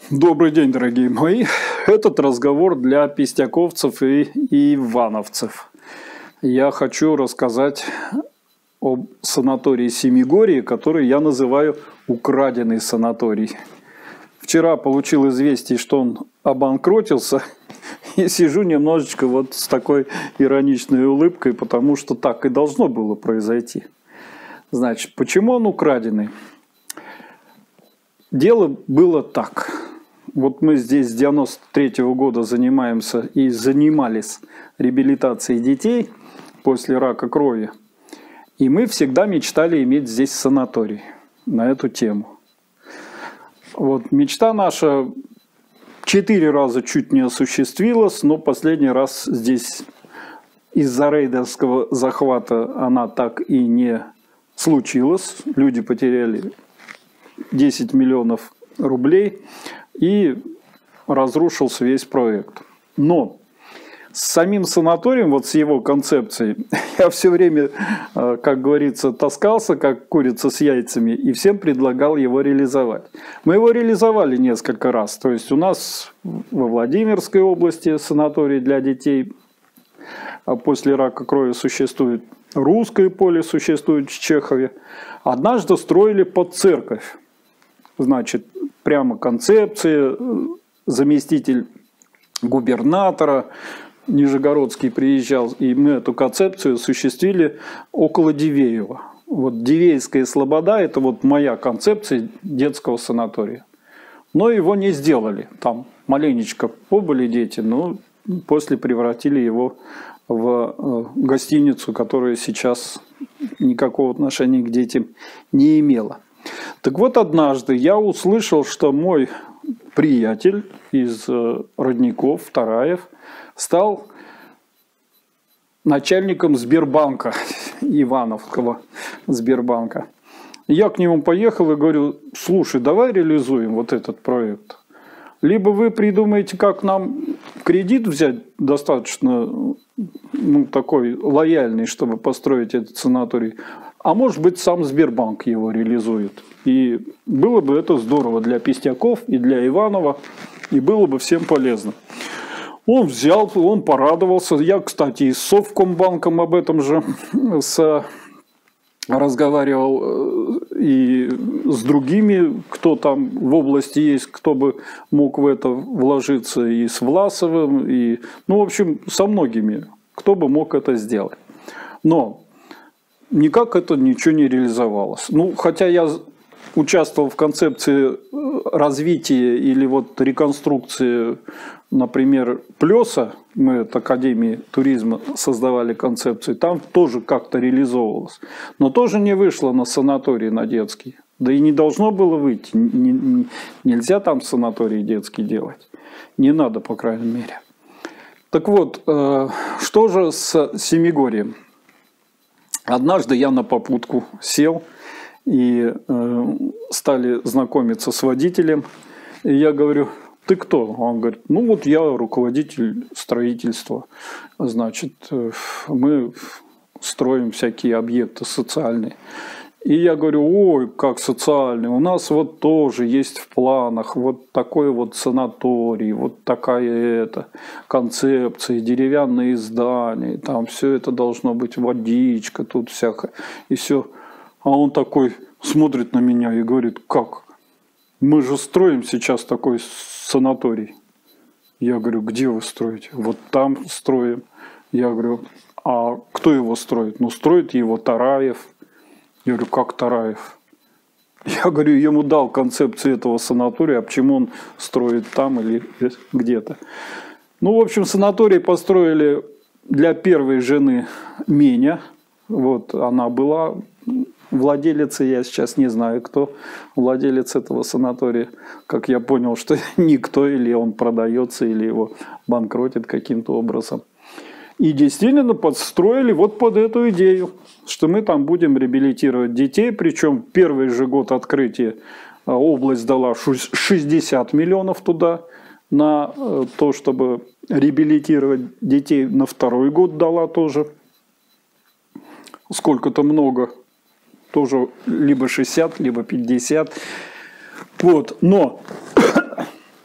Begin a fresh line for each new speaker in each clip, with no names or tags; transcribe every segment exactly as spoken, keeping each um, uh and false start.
Добрый день, дорогие мои. Этот разговор для пестяковцев и, и ивановцев. Я хочу рассказать об санатории Семигорье, который я называю украденный санаторий. Вчера получил известие, что он обанкротился, и сижу немножечко вот с такой ироничной улыбкой, потому что так и должно было произойти. Значит, почему он украденный? Дело было так. Вот мы здесь с девяносто третьего года занимаемся и занимались реабилитацией детей после рака крови. И мы всегда мечтали иметь здесь санаторий на эту тему. Вот мечта наша четыре раза чуть не осуществилась, но последний раз здесь из-за рейдерского захвата она так и не случилась. Люди потеряли десять миллионов рублей. И разрушился весь проект. Но с самим санаторием, вот с его концепцией, я все время, как говорится, таскался, как курица с яйцами, и всем предлагал его реализовать. Мы его реализовали несколько раз. То есть у нас во Владимирской области санаторий для детей после рака крови существует. Русское поле существует в Чехове. Однажды строили под церковь. Значит, прямо концепция, заместитель губернатора Нижегородский приезжал, и мы эту концепцию осуществили около Дивеева. Вот Дивеевская слобода – это вот моя концепция детского санатория. Но его не сделали. Там маленечко побыли дети, но после превратили его в гостиницу, которая сейчас никакого отношения к детям не имела. Так вот, однажды я услышал, что мой приятель из родников, Тараев, стал начальником Сбербанка, Ивановского Сбербанка. Я к нему поехал и говорю: слушай, давай реализуем вот этот проект. Либо вы придумаете, как нам кредит взять достаточно, ну, такой лояльный, чтобы построить этот санаторий, а может быть, сам Сбербанк его реализует. И было бы это здорово для Пестяков и для Иванова, и было бы всем полезно. Он взял, он порадовался. Я, кстати, и с Совкомбанком об этом же с, разговаривал, и с другими, кто там в области есть, кто бы мог в это вложиться, и с Власовым, и, ну, в общем, со многими, кто бы мог это сделать. Но никак это ничего не реализовалось. Ну, хотя я участвовал в концепции развития или вот реконструкции, например, Плеса, мы от Академии туризма создавали концепцию, там тоже как-то реализовывалось. Но тоже не вышло на санаторий, на детский. Да и не должно было выйти. Нельзя там санаторий детский делать. Не надо, по крайней мере. Так вот, что же с Семигорьем? Однажды я на попутку сел, и э, стали знакомиться с водителем. И я говорю: ты кто? Он говорит: ну вот я руководитель строительства. Значит, э, мы строим всякие объекты социальные. И я говорю: ой, как социальные. У нас вот тоже есть в планах вот такой вот санаторий, вот такая это концепция, деревянные здания, там все это должно быть, водичка, тут всякое, и все. А он такой смотрит на меня и говорит: как? Мы же строим сейчас такой санаторий. Я говорю: где вы строите? Вот там строим. Я говорю: а кто его строит? Ну, строит его Тараев. Я говорю: как Тараев? Я говорю, ему дал концепцию этого санатория, а почему он строит там или где-то. Ну, в общем, санаторий построили для первой жены Меня. Вот она была владелицей, я сейчас не знаю, кто владелец этого санатория. Как я понял, что никто, или он продается, или его банкротит каким-то образом. И действительно подстроили вот под эту идею, что мы там будем реабилитировать детей. Причем первый же год открытия область дала шестьдесят миллионов туда на то, чтобы реабилитировать детей. На второй год дала тоже сколько-то много. Тоже либо шестьдесят, либо пятьдесят. Вот. Но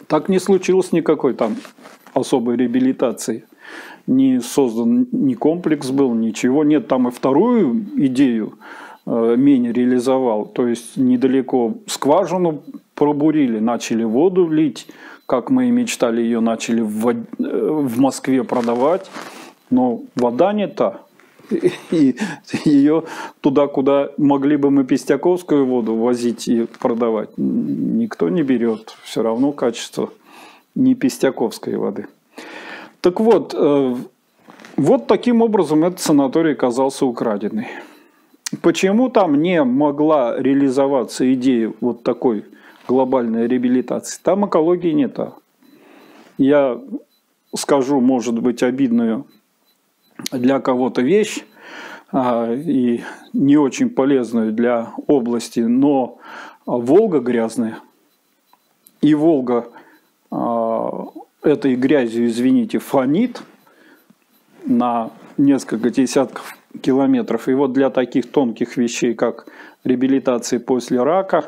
Так не случилось никакой там особой реабилитации. Не создан ни комплекс был, ничего. Нет, там и вторую идею э, Мень реализовал. То есть недалеко скважину пробурили, начали воду лить, как мы и мечтали, ее начали в, вод... в Москве продавать. Но вода не та. И ее туда, куда могли бы мы пестяковскую воду возить и продавать, никто не берет. Все равно качество не пестяковской воды. Так вот, вот таким образом этот санаторий оказался украденный. Почему там не могла реализоваться идея вот такой глобальной реабилитации? Там экологии не та. Я скажу, может быть, обидную для кого-то вещь а, и не очень полезную для области, но Волга грязная. И Волга а, этой грязью, извините, фонит на несколько десятков километров. И вот для таких тонких вещей, как реабилитация после рака,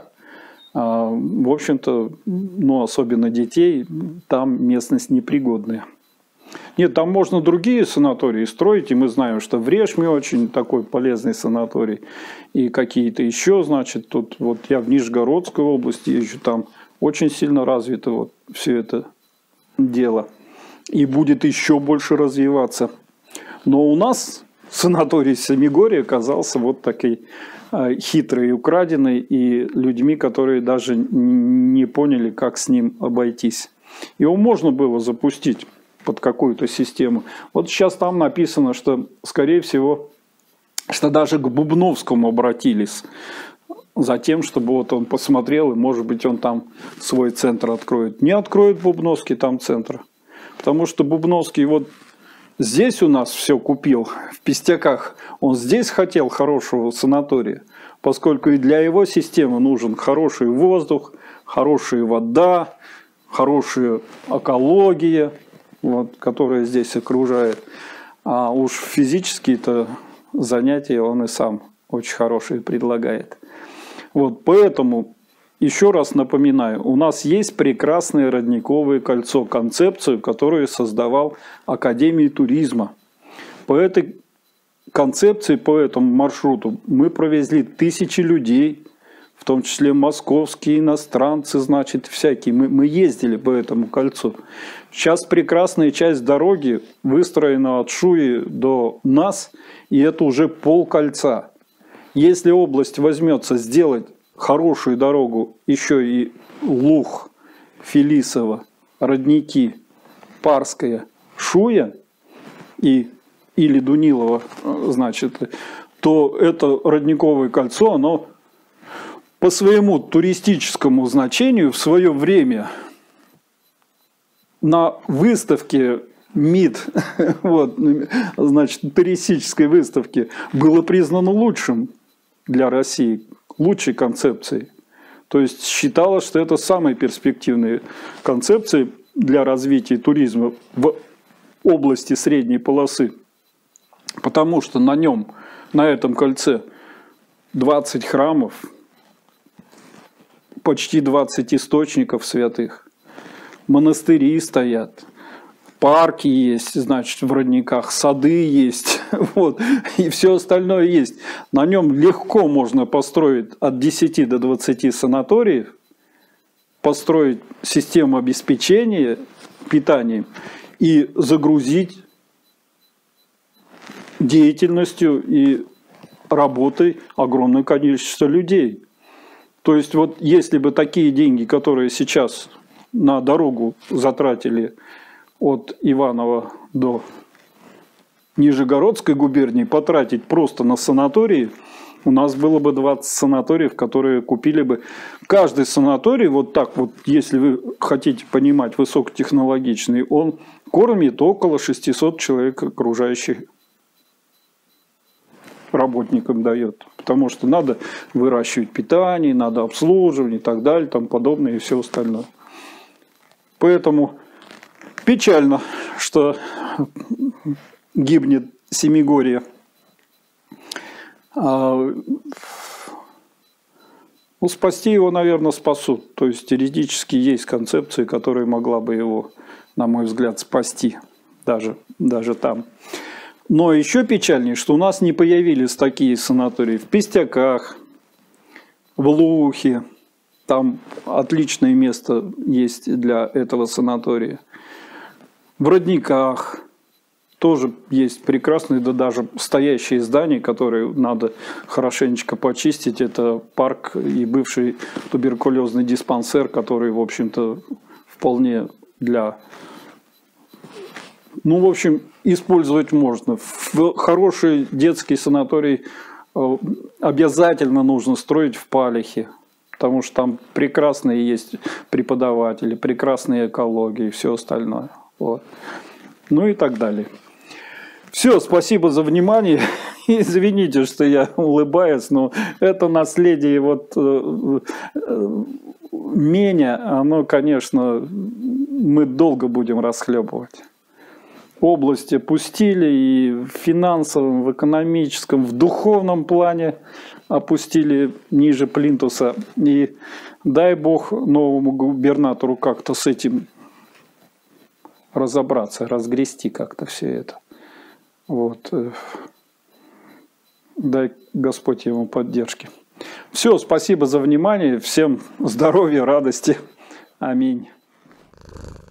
а, в общем-то, ну, особенно детей, там местность непригодная. Нет, там можно другие санатории строить, и мы знаем, что в Решме очень такой полезный санаторий, и какие-то еще, значит, тут вот я в Нижегородской области езжу, там очень сильно развито вот все это дело, и будет еще больше развиваться. Но у нас санаторий Семигорье оказался вот такой э, хитрый и украденный, и людьми, которые даже не поняли, как с ним обойтись. Его можно было запустить под какую-то систему. Вот сейчас там написано, что, скорее всего, что даже к Бубновскому обратились за тем, чтобы вот он посмотрел, и, может быть, он там свой центр откроет. Не откроет Бубновский там центр. Потому что Бубновский вот здесь у нас все купил, в Пестяках. Он здесь хотел хорошего санатория, поскольку и для его системы нужен хороший воздух, хорошая вода, хорошая экология, вот, которая здесь окружает. А уж физические-то занятия он и сам очень хорошие предлагает. Вот, поэтому, еще раз напоминаю, у нас есть прекрасное родниковое кольцо, концепцию, которую создавал Академия туризма. По этой концепции, по этому маршруту мы провезли тысячи людей, в том числе московские иностранцы, значит, всякие. Мы, мы ездили по этому кольцу. Сейчас прекрасная часть дороги выстроена от Шуи до нас, и это уже полкольца. Если область возьмется сделать хорошую дорогу, еще и Луг, Фелисово, Родники, Парская, Шуя и, или Дунилово, значит, то это родниковое кольцо, оно по своему туристическому значению в свое время на выставке МИД, вот, значит, туристической выставке, было признано лучшим для России, лучшей концепцией. То есть считалось, что это самая перспективная концепция для развития туризма в области средней полосы, потому что на нем, на этом кольце двадцать храмов, почти двадцать источников святых, монастыри стоят, парки есть, значит, в Родниках, сады есть, вот, и все остальное есть. На нем легко можно построить от десяти до двадцати санаториев, построить систему обеспечения питанием и загрузить деятельностью и работой огромное количество людей. То есть вот если бы такие деньги, которые сейчас на дорогу затратили от Иваново до Нижегородской губернии, потратить просто на санатории, у нас было бы двадцать санаториев, которые купили бы. Каждый санаторий, вот так вот, если вы хотите понимать, высокотехнологичный, он кормит около шестисот человек окружающих работникам дает. Потому что надо выращивать питание, надо обслуживать и так далее, там подобное и все остальное. Поэтому печально, что гибнет Семигорье. Ну, спасти его, наверное, спасут. То есть теоретически есть концепция, которая могла бы его, на мой взгляд, спасти. Даже, даже там. Но еще печальнее, что у нас не появились такие санатории в Пестяках, в Лухе. Там отличное место есть для этого санатория. В Родниках тоже есть прекрасные, да даже стоящие здания, которые надо хорошенечко почистить. Это парк и бывший туберкулезный диспансер, который, в общем-то, вполне для... Ну, в общем, использовать можно. В хороший детский санаторий обязательно нужно строить в Палихе, потому что там прекрасные есть преподаватели, прекрасная экология и все остальное. Вот. Ну и так далее. Все, спасибо за внимание. Извините, что я улыбаюсь, но это наследие вот э, э, меня, оно, конечно, мы долго будем расхлебывать. Области опустили и в финансовом, в экономическом, в духовном плане опустили ниже плинтуса. И дай бог новому губернатору как-то с этим разобраться, разгрести как-то все это. Вот. Дай Господь ему поддержки. Все, спасибо за внимание. Всем здоровья, радости. Аминь.